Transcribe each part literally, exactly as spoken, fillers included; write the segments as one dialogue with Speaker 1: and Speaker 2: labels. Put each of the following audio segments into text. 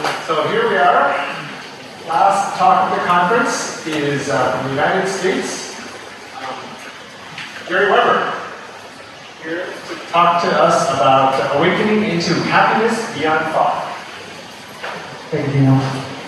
Speaker 1: So here we are. Last talk of the conference is uh, from the United States. Um, Gary Weber, here to talk to us about awakening into happiness beyond thought.
Speaker 2: Thank you, Dino.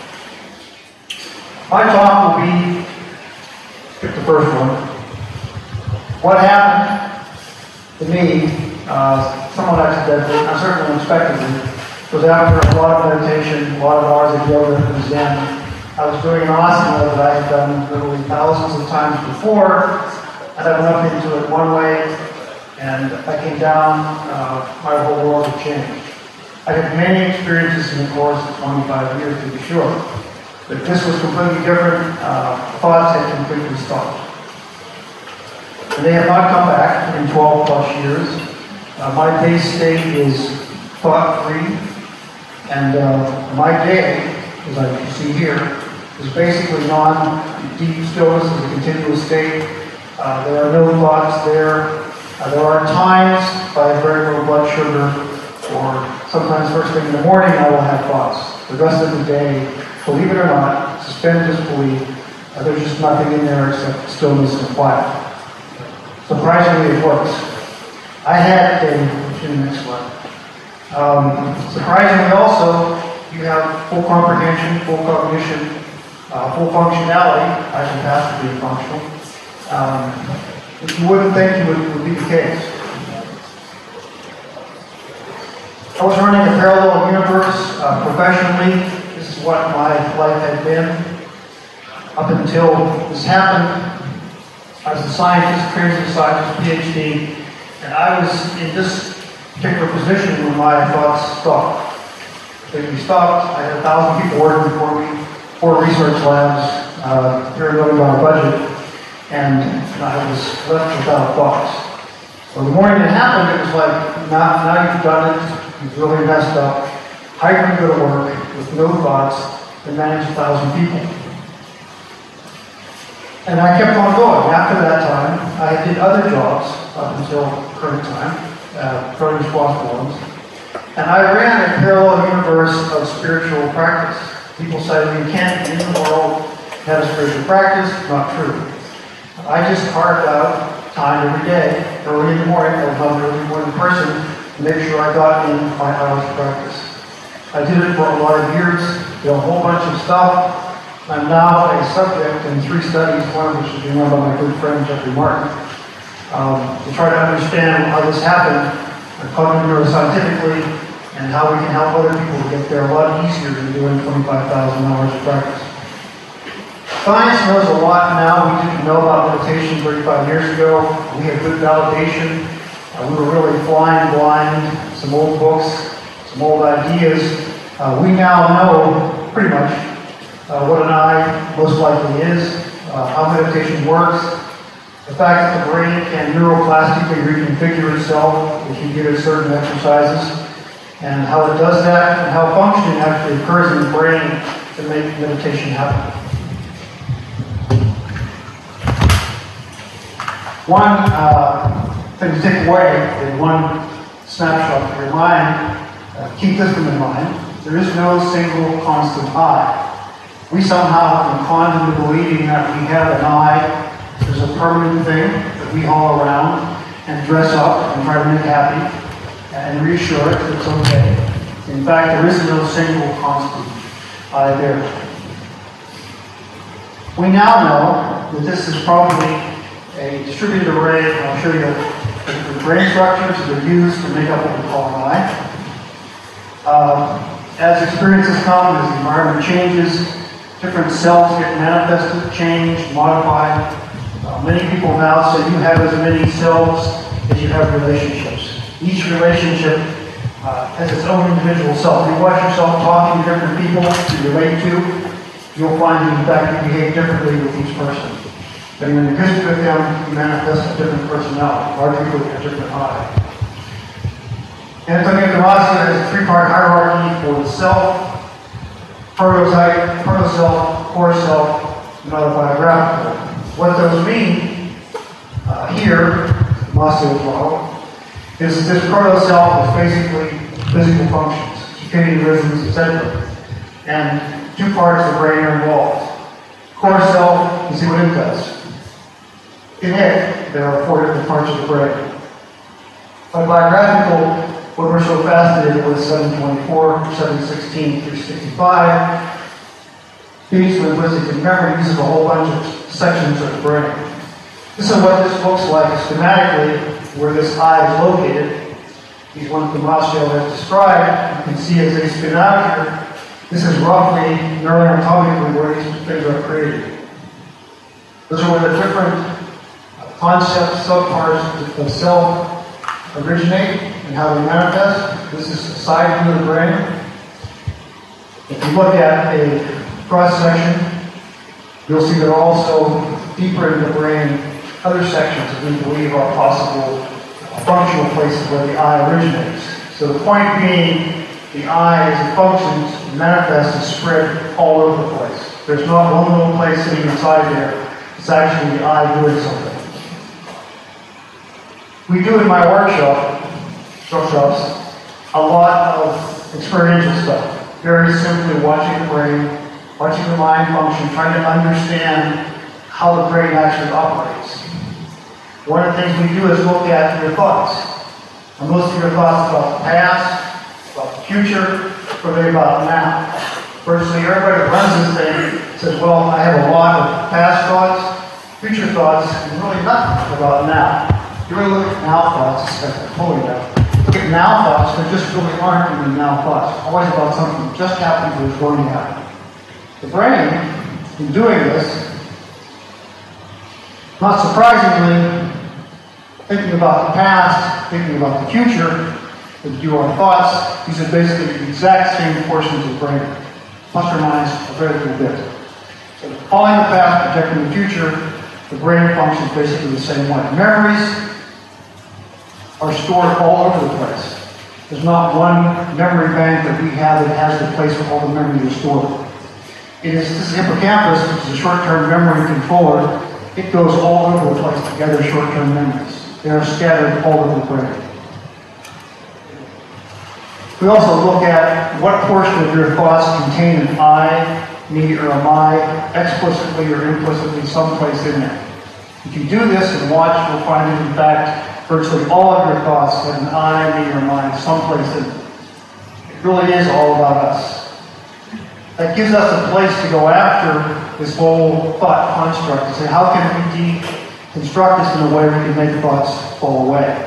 Speaker 2: My talk will be, pick the first one. What happened to me, uh, somewhat accidentally, I certainly unexpectedly, was after a lot of meditation, a lot of hours of yoga and Zen. I was doing an asana that I had done literally thousands of times before, and I went up into it one way, and I came down, uh, my whole world had changed. I had many experiences in the course of twenty-five years, to be sure, but this was completely different. Uh, thoughts had completely stopped. And they have not come back in twelve plus years. Uh, my base state is thought-free. And uh, my day, as I can see here, is basically non-deep stillness, is a continuous state. Uh, there are no thoughts there. Uh, there are times, if I have very low blood sugar, or sometimes first thing in the morning, I will have thoughts. The rest of the day, believe it or not, suspend disbelief, uh, there's just nothing in there except stillness and quiet. Surprisingly, it works. I had a, in the next slide. Um, surprisingly also, you have full comprehension, full cognition, uh, full functionality. I can pass to being functional. Um, if you wouldn't think it would, would be the case. I was running a parallel universe uh, professionally. This is what my life had been up until this happened. I was a scientist, trained as a scientist, PhD, and I was in this particular position where my thoughts stopped. They stopped. I had a thousand people working for me, four research labs, uh, three million dollar budget, and I was left without thoughts. So the morning it happened, it was like, now, now you've done it, you've really messed up. How are you going to go to work with no thoughts and manage a thousand people? And I kept on going. After that time, I did other jobs up until current time. Uh, very responsible ones. And I ran a parallel universe of spiritual practice. People say, well, you can't be in the world have a spiritual practice. Not true. I just carved out time every day, early in the morning, I was not an early morning person, to make sure I got in my hours of practice. I did it for a lot of years, did a whole bunch of stuff. I'm now a subject in three studies, one of which is being run by my good friend Jeffrey Martin. Um, to try to understand how this happened, uh, cognitive neuroscientifically, and how we can help other people get there a lot easier than doing twenty-five thousand hours of practice. Science knows a lot now. We didn't know about meditation thirty-five years ago. We had good validation. Uh, we were really flying blind. Some old books, some old ideas. Uh, we now know pretty much uh, what an eye most likely is, uh, how meditation works. The fact that the brain can neuroplastically reconfigure itself if you give it certain exercises, and how it does that, and how functioning actually occurs in the brain to make meditation happen. One uh, thing to take away in one snapshot of your mind, uh, keep this in mind, there is no single constant I. We somehow have been conned into believing that we have an I. There's a permanent thing that we haul around and dress up and try to make happy and reassure it that it's okay. In fact, there is no single constant I there. We now know that this is probably a distributed array, and I'll show you the brain structures that are used to make up what we call an I. Uh, as experiences come, as the environment changes, different cells get manifested, changed, modified. Uh, many people now say you have as many cells as you have relationships. Each relationship uh, has its own individual self. If you watch yourself talking to different people to relate to, you'll find that in fact you behave differently with each person. But when you visit with them, you manifest a different personality, arguably a different I. Anthony Demasi has a three-part hierarchy for the self, prototype, proto-self, core self, and autobiographical. What those mean uh, here, Maslow model, is this proto-self is basically physical functions, circadian rhythms, et cetera. and two parts of the brain are involved. Core cell, you see what it does. In it, there are four different parts of the brain. By biographical, what we're so fascinated with seven twenty-four, seven sixteen through sixty-five, speech, linguistics, and memory uses a whole bunch of sections of the brain. This is what this looks like schematically, where this eye is located. These ones the Rothschild has described. You can see as they spin out here, this is roughly neuroanatomically where these things are created. Those are where the different concepts, subparts of self originate and how they manifest. This is the side view of the brain. If you look at a cross section, you'll see there are also deeper in the brain other sections that we believe are possible functional places where the eye originates. So the point being, the eye as it functions, manifests, and spread all over the place. There's not one little place sitting inside there. It's actually the eye doing something. We do in my workshop, workshops, a lot of experiential stuff. Very simply watching the brain, watching the mind function, trying to understand how the brain actually operates. One of the things we do is look at your thoughts. And most of your thoughts about the past, about the future, or they're about now. Virtually everybody that runs this thing says, well, I have a lot of past thoughts, future thoughts, and really nothing about now. You really look at now thoughts, it's totally different. Look at now thoughts, there just really aren't even now thoughts. It's always about something that just happened or is going to happen. The brain, in doing this, not surprisingly, thinking about the past, thinking about the future, as do our thoughts, these are basically the exact same portions of the brain, plus or minus a very little bit. So following the past, projecting the future, the brain functions basically the same way. Memories are stored all over the place. There's not one memory bank that we have that has the place where all the memories are stored. It is this hippocampus, which is a short-term memory controller. It goes all over the place to gather short-term memories. They are scattered all over the brain. We also look at what portion of your thoughts contain an I, me, or a my, explicitly or implicitly someplace in there. If you do this and watch, you'll find that, in fact, virtually all of your thoughts have an I, me, or my someplace in it. It really is all about us. That gives us a place to go after this whole thought construct and say, how can we deconstruct this in a way we can make thoughts fall away?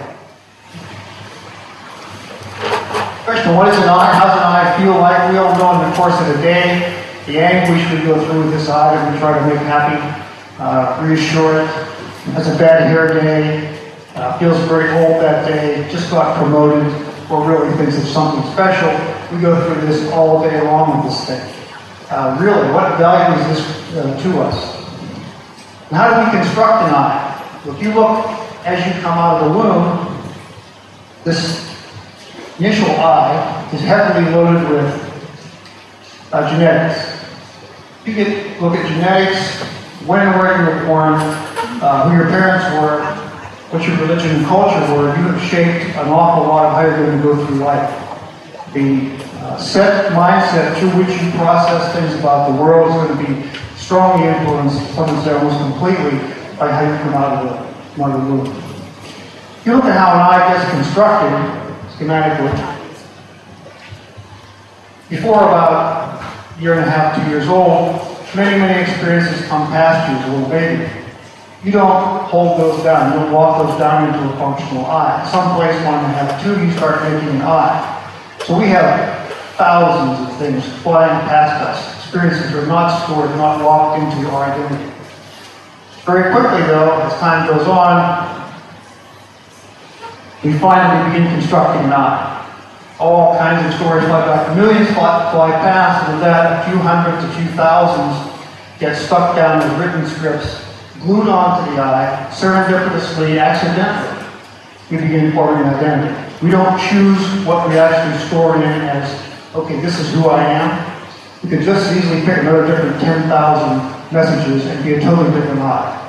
Speaker 2: Question, what is an I? How does an I feel like? We all know in the course of the day, the anguish we go through with this eye that we try to make happy, uh, reassure it. Has a bad hair day, uh, feels very old that day, just got promoted, or really thinks it's something special. We go through this all day long with this thing. Uh, really, what value is this uh, to us? And how do we construct an eye? Well, if you look as you come out of the womb, this initial eye is heavily loaded with uh, genetics. You get look at genetics, when and where you were born, uh, who your parents were, what your religion and culture were. You have shaped an awful lot of how you're going to go through life. The uh, set mindset through which you process things about the world is going to be strongly influenced, some would say almost completely, by how you come out of the, out of the womb. If you look at how an eye gets constructed, schematically, before about a year and a half, two years old, many, many experiences come past you as a little baby. You don't hold those down. You don't walk those down into a functional eye. Someplace one to have two, you start making an eye. So we have thousands of things flying past us. Experiences are not stored, not locked into our identity. Very quickly, though, as time goes on, we finally begin constructing an eye. All kinds of stories fly back. Millions fly, fly past, and with that, a few hundreds, a few thousands get stuck down as written scripts, glued onto the eye, serendipitously, accidentally. We begin forming an identity. We don't choose what we actually store in as, okay, this is who I am. We could just as easily pick another different ten thousand messages and be a totally different eye.